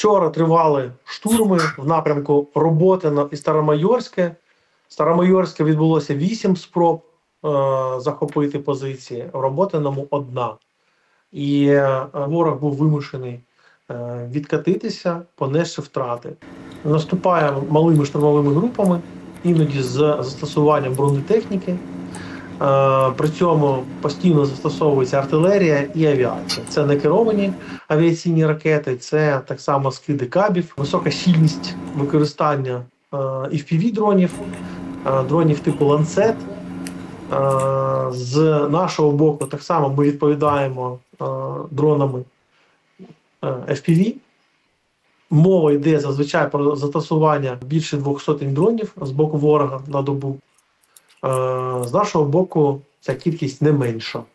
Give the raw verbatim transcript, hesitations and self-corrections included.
Вчора тривали штурми в напрямку Роботино і Старомайорське. Старомайорське відбулося вісім спроб е, захопити позиції, в Роботиному одна. І е, ворог був вимушений е, відкатитися, понесши втрати. Наступає малими штурмовими групами, іноді з застосуванням бронетехніки. Е, при цьому постійно застосовується артилерія і авіація. Це не керовані авіаційні ракети, це так само скиди кабів, висока щільність використання е, еф пі ві-дронів, е, дронів типу Ланцет. Е, з нашого боку так само ми відповідаємо е, дронами е, еф пі ві. Мова йде зазвичай про застосування більше двох сотень дронів з боку ворога на добу. З нашого боку ця кількість не менша.